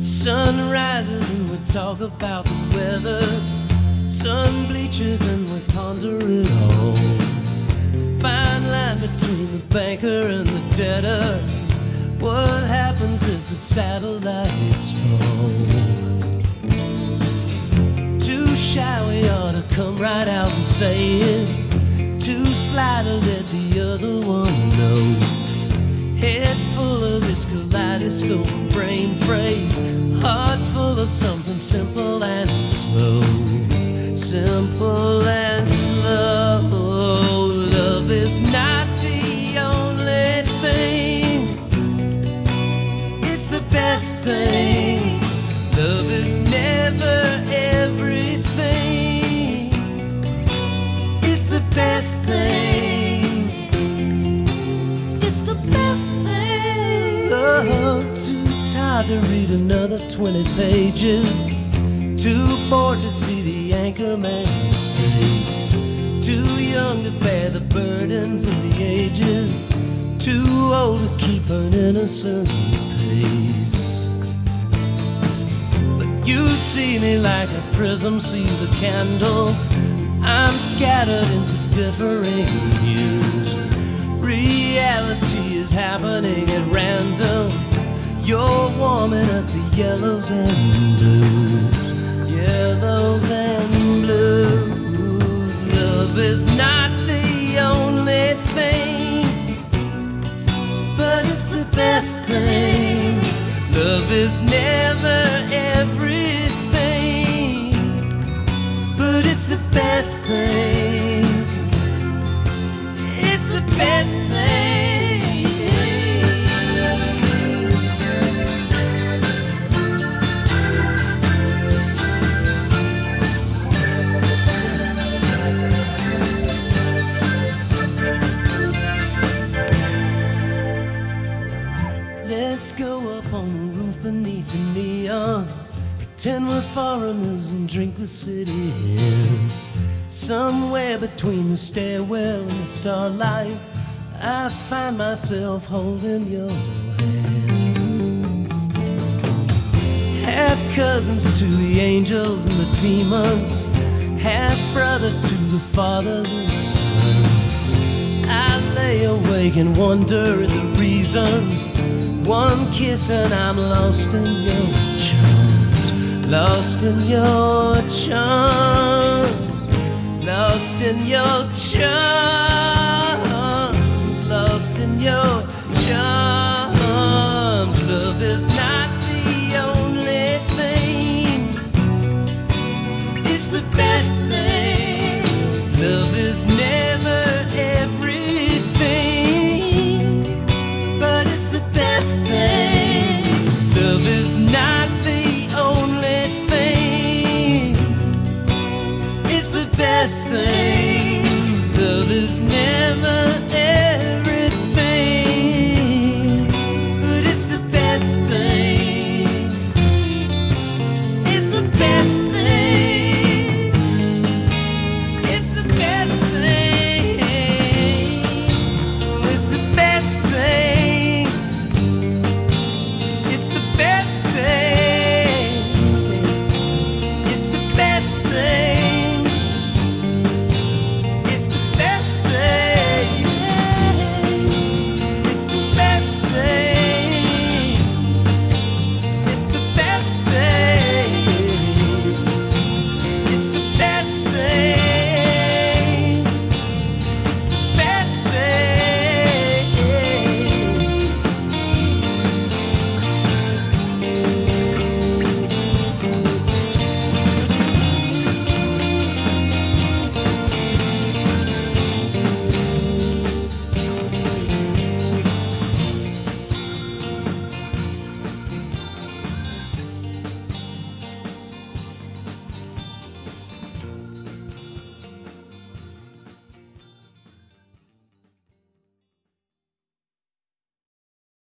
Sun rises and we talk about the weather. Sun bleaches and we ponder it all. Fine line between the banker and the debtor. What happens if the satellites fall? Too shy, we ought to come right out and say it. Too sly to let the other one know. Head full of this kaleidoscope, brain freight. Heart full of something simple and slow. Simple and slow. Love is not the only thing, it's the best thing. Love is never everything, it's the best thing. It's the best thing. Oh, too tired to read another 20 pages. Too bored to see the anchorman's face. Too young to bear the burdens of the ages. Too old to keep an innocent pace. But you see me like a prism sees a candle. I'm scattered into differing hues. Reality is happening at random. You're warming up the yellows and blues. Yellows and blues. Love is not the only thing, but it's the best thing. Love is never everything, but it's the best thing. It's the best thing. Let's go up on the roof beneath the neon. Pretend we're foreigners and drink the city in. Somewhere between the stairwell and the starlight, I find myself holding your hand. Half cousins to the angels and the demons, half brother to the fatherless sons. I lay awake and wonder at the reasons. One kiss and I'm lost in your charms. Lost in your charms. Lost in your charms. Lost in your charms. Love is not the only thing, it's the best thing. Love is never everything, but it's the best thing. Love is not the only thing, it's the best thing. Love is never everything, but it's the best thing. It's the best thing. It's the best thing. It's the best thing. It's the best